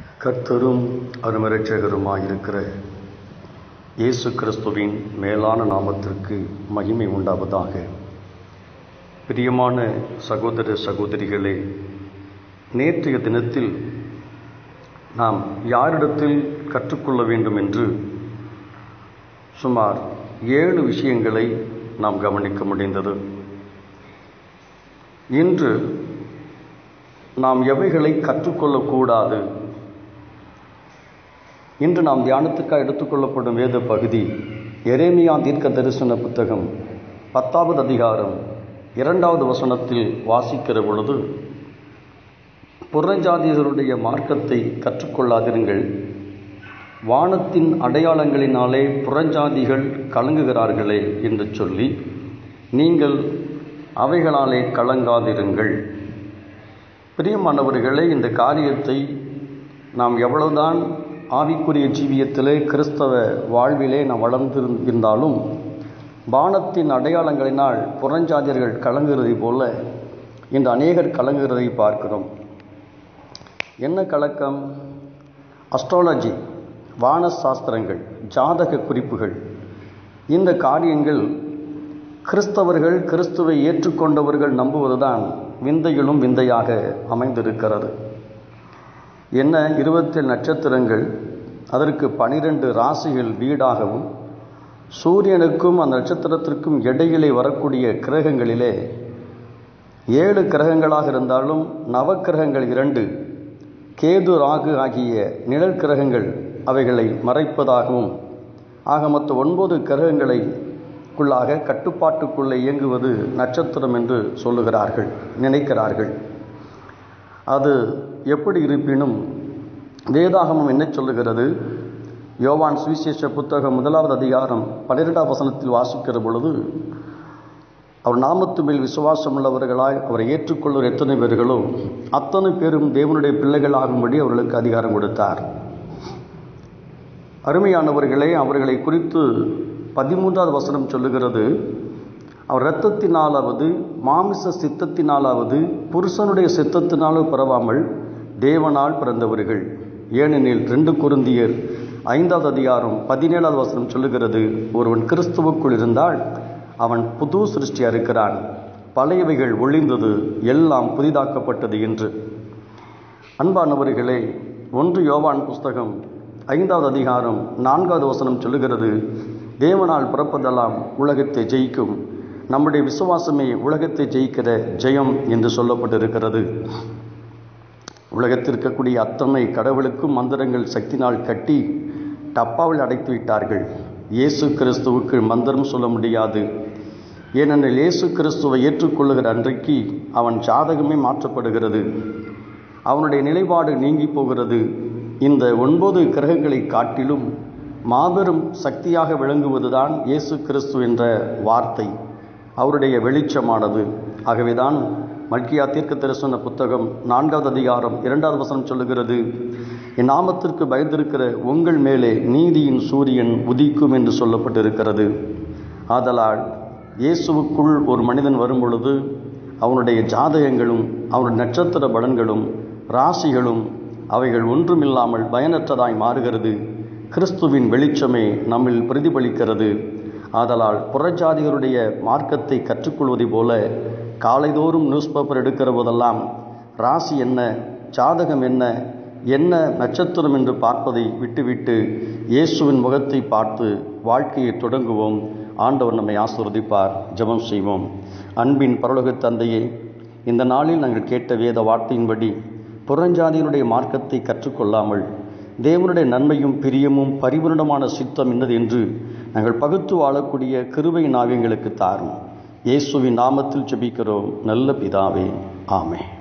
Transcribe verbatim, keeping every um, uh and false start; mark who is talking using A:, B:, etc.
A: கர்த்தரும் அருமரட்சகருமாயிருக்கிற இயேசு கிறிஸ்துவின் மேலான நாமத்திற்கு மகிமை உண்டாவதாக. பிரியமான சகோதர சகோதரிகளே, நேற்றைய தினத்தில் நாம் யாரிடத்தில் கற்றுக்கொள்ள வேண்டும் என்று சுமார் ஏழு விஷயங்களை நாம் கவனிக்க முடிந்தது. இன்று நாம் எவைகளை கற்றுக்கொள்ளக்கூடாது? இன்று நாம் தியானத்துக்காக எடுத்துக்கொள்ளப்படும் வேத பகுதி எரேமியா தீர்க்க தரிசன புத்தகம் பத்தாவது அதிகாரம் இரண்டாவது வசனத்தில் வாசிக்கிற பொழுது, புறஜாதியருடைய மார்க்கத்தை கற்றுக்கொள்ளாதிருங்கள், வானத்தின் அடையாளங்களினாலே புறஜாதிகள் கலங்குகிறார்களே என்று சொல்லி நீங்கள் அவைகளாலே கலங்காதிருங்கள். பிரியமானவர்களே, இந்த காரியத்தை நாம் எவ்வளவுதான் ஆவிக்குரிய ஜீவியத்திலே கிறிஸ்தவ வாழ்விலே நாம் வளர்ந்திருந்தாலும் வானத்தின் அடையாளங்களினால் புறஞ்சாதியர்கள் கலங்குகிறதை போல இன்று அநேகர் கலங்குகிறதை பார்க்கிறோம். என்ன கலக்கம்? அஸ்ட்ராலஜி, வான சாஸ்திரங்கள், ஜாதக குறிப்புகள், இந்த காரியங்கள் கிறிஸ்தவர்கள், கிறிஸ்துவை ஏற்றுக்கொண்டவர்கள் நம்புவதுதான் விந்தைகளும் விந்தையாக அமைந்திருக்கிறது. என்ன இருபத்தேழு நட்சத்திரங்கள், அதற்கு பனிரெண்டு ராசிகள் வீடாகவும், சூரியனுக்கும் அந்த நட்சத்திரத்திற்கும் இடையிலே வரக்கூடிய கிரகங்களிலே ஏழு கிரகங்களாக இருந்தாலும் நவக்கிரகங்கள் இரண்டு, கேது ராகு ஆகிய நிழல் கிரகங்கள் அவைகளை மறைப்பதாகவும், ஆக மொத்த ஒன்பது கிரகங்களை க்குள்ளாக கட்டுப்பாட்டுக்குள்ளே இயங்குவது நட்சத்திரம் என்று சொல்லுகிறார்கள், நினைக்கிறார்கள். அது எப்படி இருப்பினும் வேதாகமம் என்ன சொல்லுகிறது? யோவான் சுவிசேஷ புத்தகம் முதலாவது அதிகாரம் பன்னிரெண்டாம் வசனத்தில் வாசிக்கிற பொழுது, அவர் நாமத்து மேல் விசுவாசம் உள்ளவர்களாய் அவரை ஏற்றுக்கொள்ளும் எத்தனை பேர்களோ அத்தனை பேரும் தேவனுடைய பிள்ளைகளாகும்படி அவர்களுக்கு அதிகாரம் கொடுத்தார். அருமையானவர்களே, அவர்களை குறித்து பதிமூன்றாவது வசனம் சொல்லுகிறது, அவர் இரத்தத்தினாலாவது மாமிச சித்தத்தினாலாவது புருஷனுடைய சித்தத்தினாலும் பிறவாமல் தேவனால் பிறந்தவர்கள். ஏனெனில் ரெண்டு கொரிந்தியர் ஐந்தாவது அதிகாரம் பதினேழாவது வசனம் சொல்லுகிறது, ஒருவன் கிறிஸ்துவுக்குள் இருந்தால் அவன் புது சிருஷ்டியாக இருக்கிறான், பழையவைகள் ஒழிந்தது, எல்லாம் புதிதாக்கப்பட்டது என்று. அன்பானவர்களே, ஒன்று யோவான் புஸ்தகம் ஐந்தாவது அதிகாரம் நான்காவது வசனம் சொல்லுகிறது, தேவனால் பிறப்பதெல்லாம் உலகத்தை ஜெயிக்கும், நம்முடைய விசுவாசமே உலகத்தை ஜெயிக்கிற ஜெயம் என்று சொல்லப்பட்டிருக்கிறது. உலகத்தில் இருக்கக்கூடிய அத்தனை கடவுளுக்கும் மந்திரங்கள் சக்தினால் கட்டி டப்பாவில் அடைத்து விட்டார்கள். இயேசு கிறிஸ்துவுக்கு மந்திரம் சொல்ல முடியாது. ஏனெனில் இயேசு கிறிஸ்துவை ஏற்றுக்கொள்ளுகிற அன்றைக்கு அவன் ஜாதகமே மாற்றப்படுகிறது, அவனுடைய நிலைப்பாடு நீங்கி போகிறது. இந்த ஒன்பது கிரகங்களை காட்டிலும் மாபெரும் சக்தியாக விளங்குவதுதான் இயேசு கிறிஸ்து என்ற வார்த்தை, அவருடைய வெளிச்சமானது. ஆகவேதான் மல்கியா தீர்க்க தரிசன புத்தகம் நான்காவது அதிகாரம் இரண்டாவது வசனம் சொல்லுகிறது, என் நாமத்திற்கு பயந்திருக்கிற உங்கள் மேலே நீதியின் சூரியன் உதிக்கும் என்று சொல்லப்பட்டிருக்கிறது. ஆதலால் இயேசுவுக்குள் ஒரு மனிதன் வரும் பொழுது அவனுடைய ஜாதகங்களும் அவனுடைய நட்சத்திர பலன்களும் ராசிகளும் அவைகள் ஒன்றுமில்லாமல் பயனற்றதாய் மாறுகிறது. கிறிஸ்துவின் வெளிச்சமே நம்மில் பிரதிபலிக்கிறது. ஆதலால் புறஜாதியருடைய மார்க்கத்தை கற்றுக்கொள்வதை போல காலைதோறும் நியூஸ் பேப்பர் எடுக்கிற போதெல்லாம் ராசி என்ன, ஜாதகம் என்ன, என்ன நட்சத்திரம் என்று பார்ப்பதை விட்டுவிட்டு இயேசுவின் முகத்தை பார்த்து வாழ்க்கையை தொடங்குவோம். ஆண்டவர் நம்மை ஆசீர்வதிப்பார். ஜெபம் செய்வோம். அன்பின் பரலோக தந்தையே, இந்த நாளில் நாங்கள் கேட்ட வேத வார்த்தையின்படி புறஞ்சாதியினுடைய மார்க்கத்தை கற்றுக்கொள்ளாமல் தேவனுடைய நன்மையும் பிரியமும் பரிபூரணமான சித்தம் என்னது என்று நாங்கள் பகுத்து வாழக்கூடிய கிருபை நாவியங்களுக்கு தாரும். இயேசுவின் நாமத்தில் ஜெபிக்கிறோம் நல்ல பிதாவே, ஆமென்.